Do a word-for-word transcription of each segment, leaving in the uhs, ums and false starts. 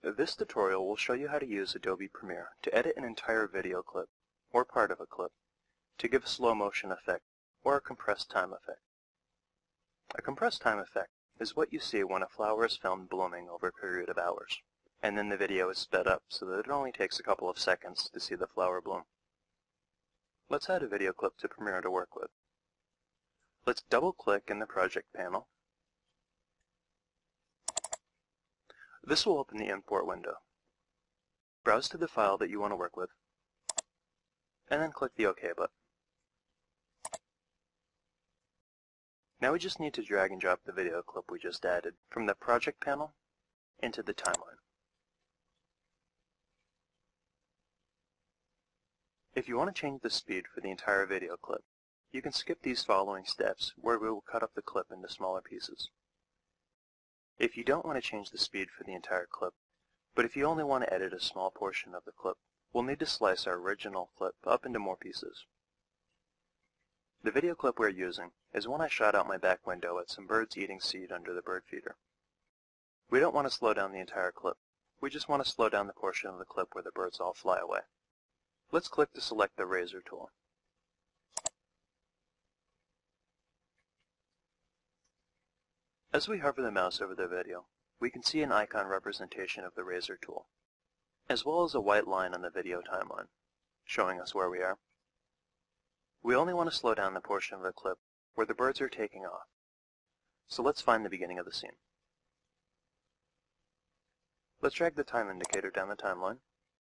This tutorial will show you how to use Adobe Premiere to edit an entire video clip, or part of a clip, to give a slow motion effect, or a compressed time effect. A compressed time effect is what you see when a flower is filmed blooming over a period of hours, and then the video is sped up so that it only takes a couple of seconds to see the flower bloom. Let's add a video clip to Premiere to work with. Let's double-click in the Project panel. This will open the import window. Browse to the file that you want to work with, and then click the OK button. Now we just need to drag and drop the video clip we just added from the Project panel into the timeline. If you want to change the speed for the entire video clip, you can skip these following steps where we will cut up the clip into smaller pieces. If you don't want to change the speed for the entire clip, but if you only want to edit a small portion of the clip, we'll need to slice our original clip up into more pieces. The video clip we're using is one I shot out my back window at some birds eating seed under the bird feeder. We don't want to slow down the entire clip. We just want to slow down the portion of the clip where the birds all fly away. Let's click to select the razor tool. As we hover the mouse over the video, we can see an icon representation of the razor tool, as well as a white line on the video timeline, showing us where we are. We only want to slow down the portion of the clip where the birds are taking off, so let's find the beginning of the scene. Let's drag the time indicator down the timeline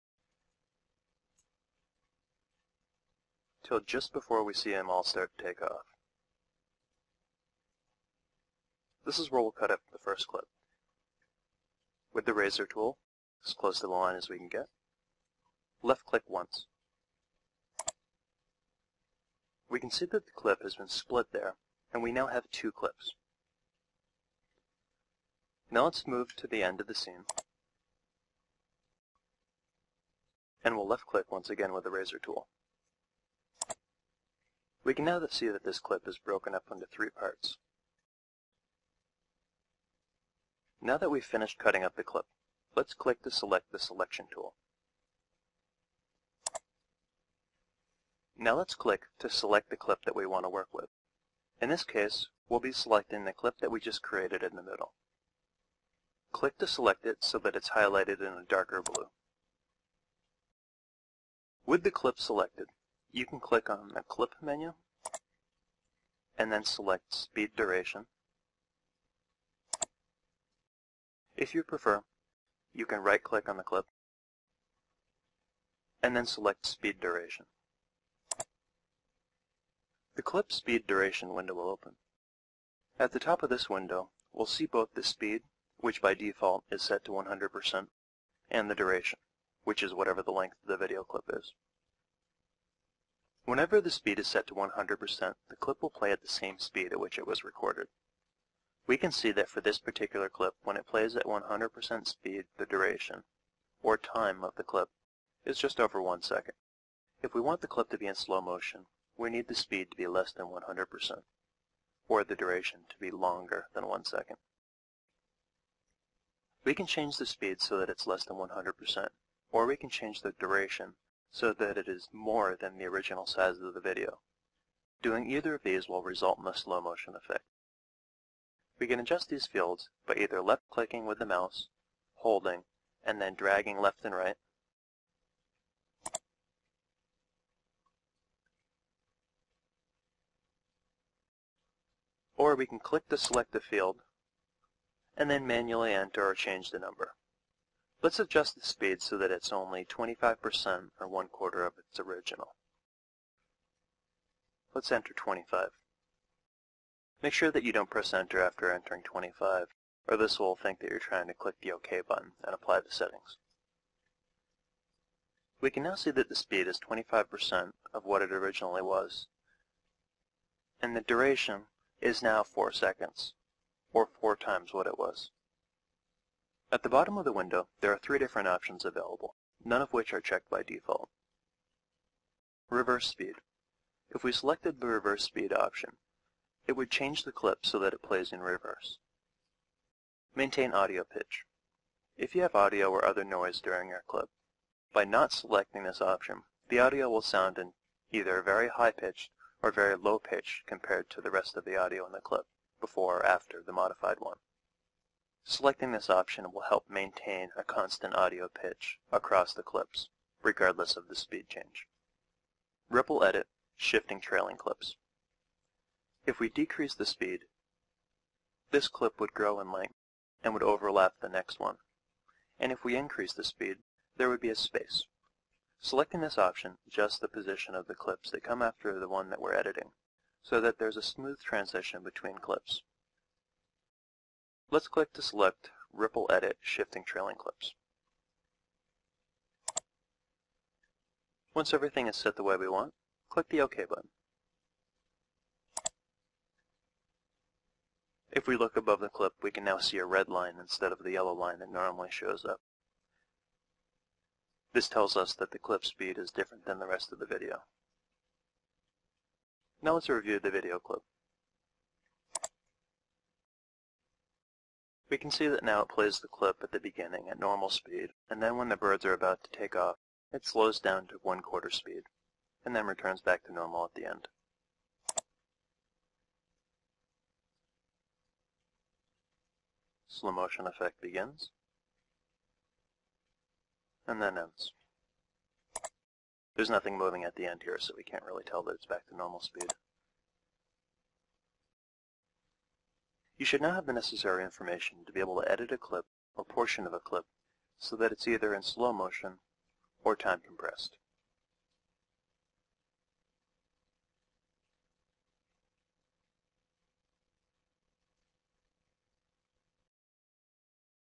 till just before we see them all start to take off. This is where we'll cut up the first clip. With the razor tool, as close to the line as we can get, left-click once. We can see that the clip has been split there, and we now have two clips. Now let's move to the end of the scene, and we'll left-click once again with the razor tool. We can now see that this clip is broken up into three parts. Now that we've finished cutting up the clip, let's click to select the selection tool. Now let's click to select the clip that we want to work with. In this case, we'll be selecting the clip that we just created in the middle. Click to select it so that it's highlighted in a darker blue. With the clip selected, you can click on the Clip menu, and then select Speed Duration. If you prefer, you can right-click on the clip and then select Speed Duration. The Clip Speed Duration window will open. At the top of this window, we'll see both the speed, which by default is set to one hundred percent, and the duration, which is whatever the length of the video clip is. Whenever the speed is set to one hundred percent, the clip will play at the same speed at which it was recorded. We can see that for this particular clip, when it plays at one hundred percent speed, the duration, or time of the clip, is just over one second. If we want the clip to be in slow motion, we need the speed to be less than one hundred percent, or the duration to be longer than one second. We can change the speed so that it's less than one hundred percent, or we can change the duration so that it is more than the original size of the video. Doing either of these will result in a slow motion effect. We can adjust these fields by either left-clicking with the mouse, holding, and then dragging left and right, or we can click to select the field, and then manually enter or change the number. Let's adjust the speed so that it's only twenty-five percent or one quarter of its original. Let's enter twenty-five. Make sure that you don't press enter after entering twenty-five, or this will think that you're trying to click the OK button and apply the settings. We can now see that the speed is twenty-five percent of what it originally was, and the duration is now four seconds, or four times what it was. At the bottom of the window, there are three different options available, none of which are checked by default. Reverse speed. If we selected the reverse speed option, it would change the clip so that it plays in reverse. Maintain audio pitch. If you have audio or other noise during your clip, by not selecting this option, the audio will sound in either very high-pitched or very low-pitched compared to the rest of the audio in the clip, before or after the modified one. Selecting this option will help maintain a constant audio pitch across the clips, regardless of the speed change. Ripple Edit, Shifting Trailing Clips. If we decrease the speed, this clip would grow in length and would overlap the next one. And if we increase the speed, there would be a space. Selecting this option adjusts the position of the clips that come after the one that we're editing, so that there's a smooth transition between clips. Let's click to select Ripple Edit, Shifting Trailing Clips. Once everything is set the way we want, click the OK button. If we look above the clip, we can now see a red line instead of the yellow line that normally shows up. This tells us that the clip speed is different than the rest of the video. Now let's review the video clip. We can see that now it plays the clip at the beginning at normal speed, and then when the birds are about to take off, it slows down to one quarter speed, and then returns back to normal at the end. Slow motion effect begins, and then ends. There's nothing moving at the end here, so we can't really tell that it's back to normal speed. You should now have the necessary information to be able to edit a clip or portion of a clip so that it's either in slow motion or time compressed.